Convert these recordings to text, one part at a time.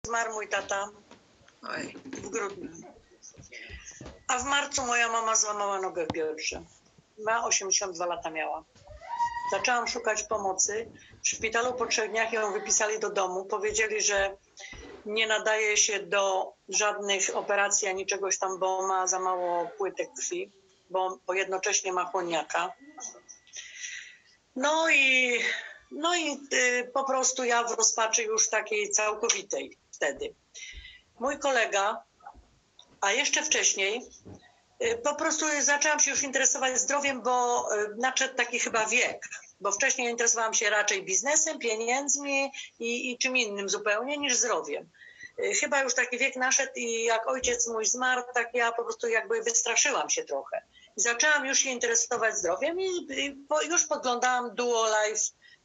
Zmarł mój tata w grudniu. A w marcu moja mama złamała nogę w biodrze. Ma 82 lata miała. Zaczęłam szukać pomocy. W szpitalu po 3 dniach ją wypisali do domu. Powiedzieli, że nie nadaje się do żadnych operacji ani czegoś tam, bo ma za mało płytek krwi, bo jednocześnie ma chłoniaka. No i po prostu ja w rozpaczy już takiej całkowitej wtedy. Mój kolega, a jeszcze wcześniej, po prostu zaczęłam się już interesować zdrowiem, bo nadszedł taki chyba wiek, bo wcześniej interesowałam się raczej biznesem, pieniędzmi i czym innym zupełnie niż zdrowiem. Chyba już taki wiek naszedł i jak ojciec mój zmarł, tak ja po prostu jakby wystraszyłam się trochę. I zaczęłam już się interesować zdrowiem i już podglądałam Duo Life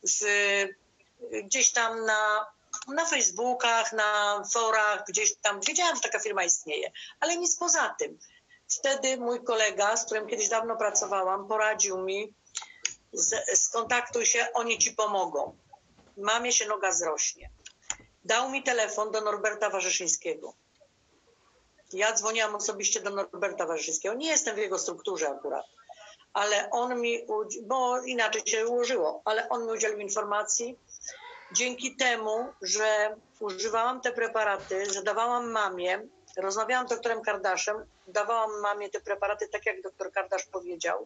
gdzieś tam na Facebookach, na forach, gdzieś tam wiedziałam, że taka firma istnieje, ale nic poza tym. Wtedy mój kolega, z którym kiedyś dawno pracowałam, poradził mi, skontaktuj się, oni ci pomogą. Mamie się noga zrośnie. Dał mi telefon do Norberta Warzyszyńskiego. Ja dzwoniłam osobiście do Norberta Warzyszyńskiego. Nie jestem w jego strukturze akurat, ale on mi, bo inaczej się ułożyło, ale on mi udzielił informacji. Dzięki temu, że używałam te preparaty, że dawałam mamie, rozmawiałam z doktorem Kardaszem, dawałam mamie te preparaty tak, jak doktor Kardasz powiedział,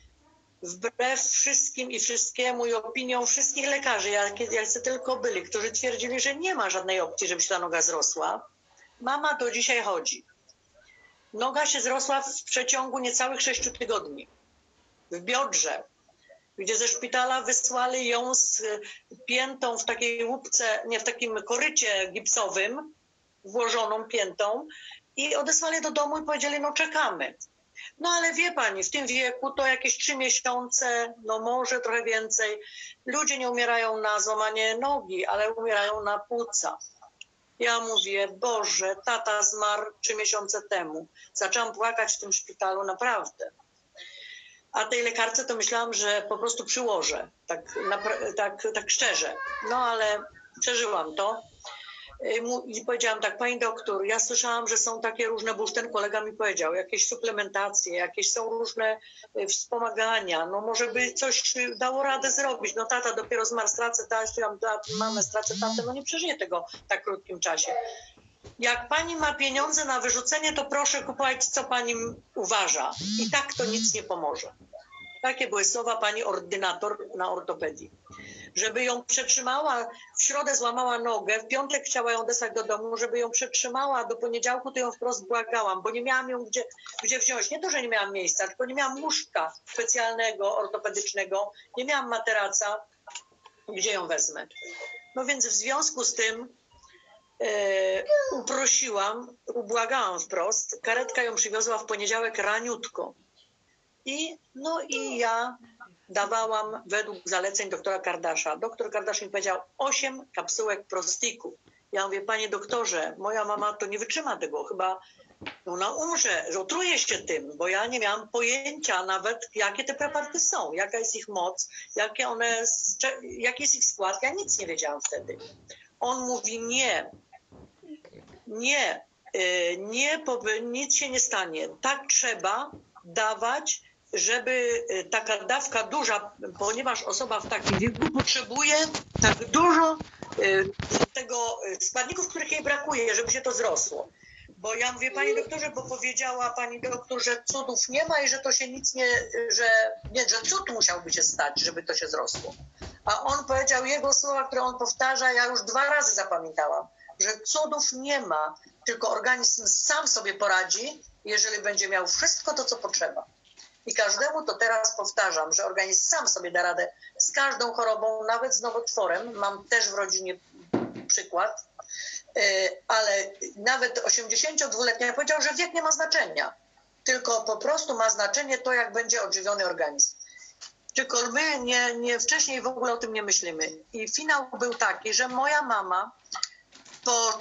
wbrew wszystkim i wszystkiemu i opiniom wszystkich lekarzy, jacy tylko byli, którzy twierdzili, że nie ma żadnej opcji, żeby się ta noga zrosła. Mama do dzisiaj chodzi. Noga się zrosła w przeciągu niecałych 6 tygodni. W biodrze, gdzie ze szpitala wysłali ją z piętą w takiej łupce, nie w takim korycie gipsowym, włożoną piętą i odesłali do domu i powiedzieli, no czekamy. No ale wie pani, w tym wieku to jakieś 3 miesiące, no może trochę więcej. Ludzie nie umierają na złamanie nogi, ale umierają na płuca. Ja mówię, Boże, tata zmarł 3 miesiące temu. Zaczęłam płakać w tym szpitalu, naprawdę. A tej lekarce to myślałam, że po prostu przyłożę, tak szczerze. No ale przeżyłam to. I powiedziałam tak, pani doktor, ja słyszałam, że są takie różne, bo już ten kolega mi powiedział, jakieś suplementacje, jakieś są różne wspomagania, no może by coś dało radę zrobić. No tata dopiero zmarł, stracę mamę, stracę tatę, no nie przeżyję tego w tak krótkim czasie. Jak pani ma pieniądze na wyrzucenie, to proszę kupować, co pani uważa. I tak to nic nie pomoże. Takie były słowa pani ordynator na ortopedii. Żeby ją przetrzymała, w środę złamała nogę, w piątek chciała ją odesłać do domu, żeby ją przetrzymała do poniedziałku, to ją wprost błagałam, bo nie miałam ją gdzie wziąć. Nie to, że nie miałam miejsca, tylko nie miałam łóżka specjalnego, ortopedycznego, nie miałam materaca, gdzie ją wezmę. No więc w związku z tym uprosiłam, ubłagałam wprost, karetka ją przywiozła w poniedziałek raniutko. I ja dawałam według zaleceń doktora Kardasza. Doktor Kardasz mi powiedział 8 kapsułek Prostiku. Ja mówię, panie doktorze, moja mama to nie wytrzyma tego, chyba ona umrze, że otruje się tym, bo ja nie miałam pojęcia nawet, jakie te preparaty są, jaka jest ich moc, jaki jest ich skład. Ja nic nie wiedziałam wtedy. On mówi nic się nie stanie. Tak trzeba dawać, żeby taka dawka duża, ponieważ osoba w takim wieku potrzebuje tak dużo tego składników, których jej brakuje, żeby się to zrosło. Bo ja mówię, panie doktorze, bo powiedziała pani doktor, że cudów nie ma i że to się nic że cud musiałby się stać, żeby to się zrosło. A on powiedział jego słowa, które on powtarza, ja już 2 razy zapamiętałam, że cudów nie ma, tylko organizm sam sobie poradzi, jeżeli będzie miał wszystko to, co potrzeba. I każdemu to teraz powtarzam, że organizm sam sobie da radę z każdą chorobą, nawet z nowotworem. Mam też w rodzinie przykład, ale nawet 82-letnia powiedział, że wiek nie ma znaczenia, tylko po prostu ma znaczenie to, jak będzie odżywiony organizm. Tylko my wcześniej w ogóle o tym nie myślimy. I finał był taki, że moja mama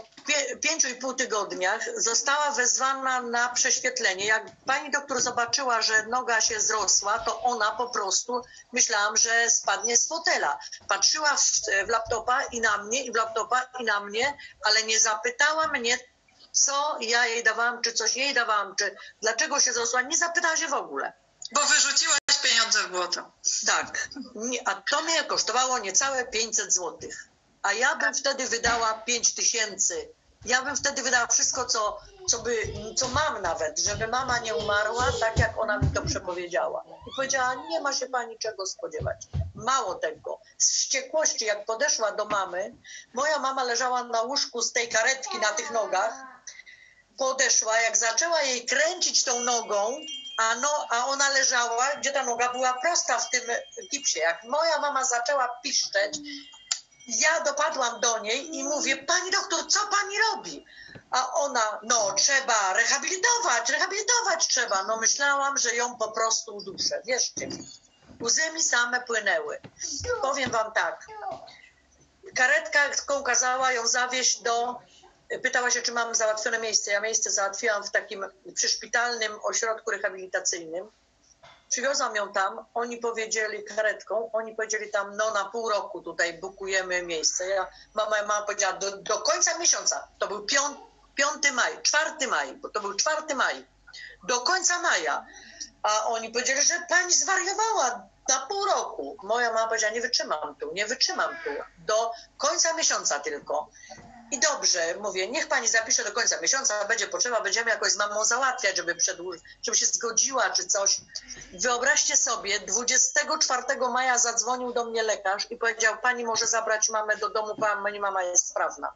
5,5 tygodniach została wezwana na prześwietlenie. Jak pani doktor zobaczyła, że noga się zrosła, to ona po prostu, myślałam, że spadnie z fotela. Patrzyła w laptopa i na mnie, i w laptopa i na mnie, ale nie zapytała mnie, co ja jej dawałam, czy coś jej dawałam, czy dlaczego się zrosła. Nie zapytała się w ogóle. Bo wyrzuciłaś pieniądze w błoto. Tak, a to mnie kosztowało niecałe 500 zł. A ja bym wtedy wydała 5000. Ja bym wtedy wydała wszystko, co mam nawet, żeby mama nie umarła, tak jak ona mi to przepowiedziała. I powiedziała, nie ma się pani czego spodziewać. Mało tego, z wściekłości, jak podeszła do mamy, moja mama leżała na łóżku z tej karetki na tych nogach, podeszła, jak zaczęła jej kręcić tą nogą, a ona leżała, gdzie ta noga była prosta w tym gipsie. Jak moja mama zaczęła piszczeć, ja dopadłam do niej i mówię, pani doktor, co pani robi? A ona, no trzeba rehabilitować trzeba. No myślałam, że ją po prostu uduszę. Wierzcie mi, łzy mi same płynęły. Powiem wam tak, karetka kazała ją zawieźć pytała się, czy mam załatwione miejsce. Ja miejsce załatwiłam w takim przyszpitalnym ośrodku rehabilitacyjnym. Przywiozłam ją tam, oni powiedzieli karetką, oni powiedzieli tam, no na pół roku tutaj bukujemy miejsce. Mama powiedziała, do końca miesiąca, to był 5 maj, 4 maj, bo to był 4 maj, do końca maja. A oni powiedzieli, że pani zwariowała na pół roku. Moja mama powiedziała, nie wytrzymam tu, do końca miesiąca tylko. I dobrze, mówię, niech pani zapisze do końca miesiąca, będzie potrzeba, będziemy jakoś z mamą załatwiać, żeby się zgodziła czy coś. Wyobraźcie sobie, 24 maja zadzwonił do mnie lekarz i powiedział, pani może zabrać mamę do domu, pani mama jest sprawna.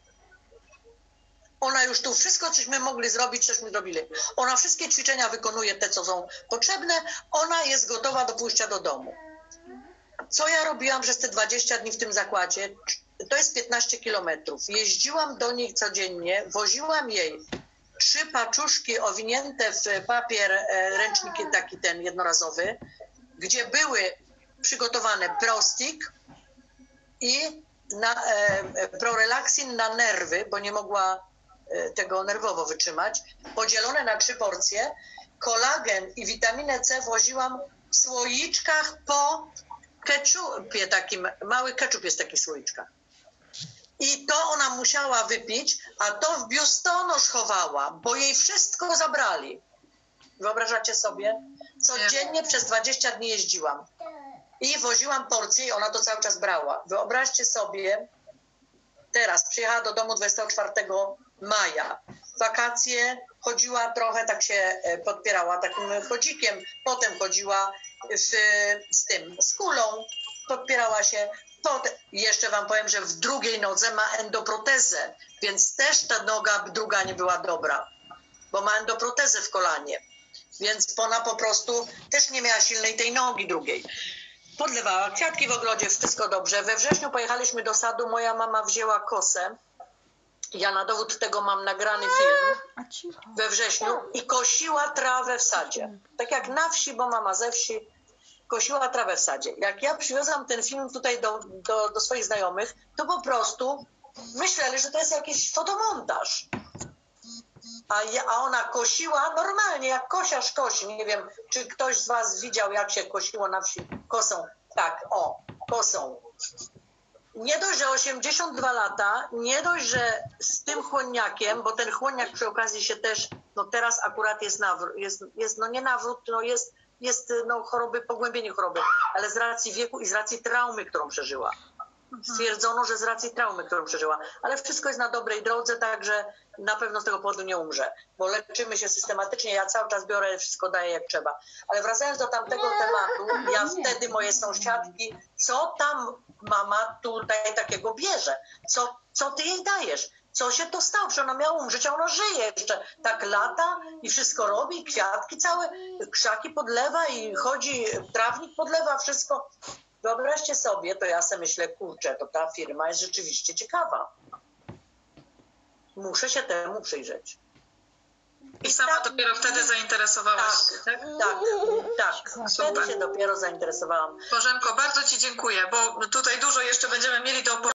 Ona już tu wszystko, cośmy mogli zrobić, cośmy zrobili. Ona wszystkie ćwiczenia wykonuje, te co są potrzebne, ona jest gotowa do pójścia do domu. Co ja robiłam przez te 20 dni w tym zakładzie? To jest 15 kilometrów. Jeździłam do niej codziennie, woziłam jej 3 paczuszki owinięte w papier, ręczniki taki ten jednorazowy, gdzie były przygotowane Prostik i Prorelaxin na nerwy, bo nie mogła tego nerwowo wytrzymać, podzielone na 3 porcje. Kolagen i witaminę C woziłam w słoiczkach po ketchupie takim, mały ketchup jest w takich słoiczkach. I to ona musiała wypić, a to w biustonosz chowała, bo jej wszystko zabrali. Wyobrażacie sobie? Codziennie przez 20 dni jeździłam i woziłam porcje i ona to cały czas brała. Wyobraźcie sobie, teraz przyjechała do domu 24 maja. W wakacje chodziła trochę, tak się podpierała takim chodzikiem, potem chodziła z kulą, podpierała się. Jeszcze wam powiem, że w drugiej nodze ma endoprotezę, więc też ta noga druga nie była dobra, bo ma endoprotezę w kolanie, więc ona po prostu też nie miała silnej tej nogi drugiej. Podlewała kwiatki w ogrodzie, wszystko dobrze. We wrześniu pojechaliśmy do sadu, moja mama wzięła kosę, ja na dowód tego mam nagrany film, we wrześniu i kosiła trawę w sadzie. Tak jak na wsi, bo mama ze wsi, kosiła trawę w sadzie. Jak ja przywiozłam ten film tutaj do swoich znajomych, to po prostu myśleli, że to jest jakiś fotomontaż. A ona kosiła normalnie, jak kosiarz kosi. Nie wiem, czy ktoś z was widział, jak się kosiło na wsi kosą. Tak, kosą. Nie dość, że 82 lata, nie dość, że z tym chłonniakiem, bo ten chłonniak przy okazji się też, no teraz akurat jest nawrót, no nie nawrót, no jest choroby, pogłębienie choroby, ale z racji wieku i z racji traumy, którą przeżyła. Stwierdzono, że z racji traumy, którą przeżyła, ale wszystko jest na dobrej drodze, także na pewno z tego powodu nie umrze, bo leczymy się systematycznie, ja cały czas biorę, wszystko daję jak trzeba. Ale wracając do tamtego tematu, ja wtedy moje sąsiadki, co tam mama tutaj takiego bierze? Co ty jej dajesz? Co się to stało? Że ona miała umrzeć, a ona żyje jeszcze. Tak lata i wszystko robi, kwiatki całe, krzaki podlewa i chodzi, trawnik podlewa, wszystko. Wyobraźcie sobie, to ja sobie myślę, kurczę, to ta firma jest rzeczywiście ciekawa. Muszę się temu przyjrzeć. I sama dopiero wtedy zainteresowałaś się, tak? Tak. Wtedy się dopiero zainteresowałam. Bożenko, bardzo ci dziękuję, bo tutaj dużo jeszcze będziemy mieli do opowiedzenia.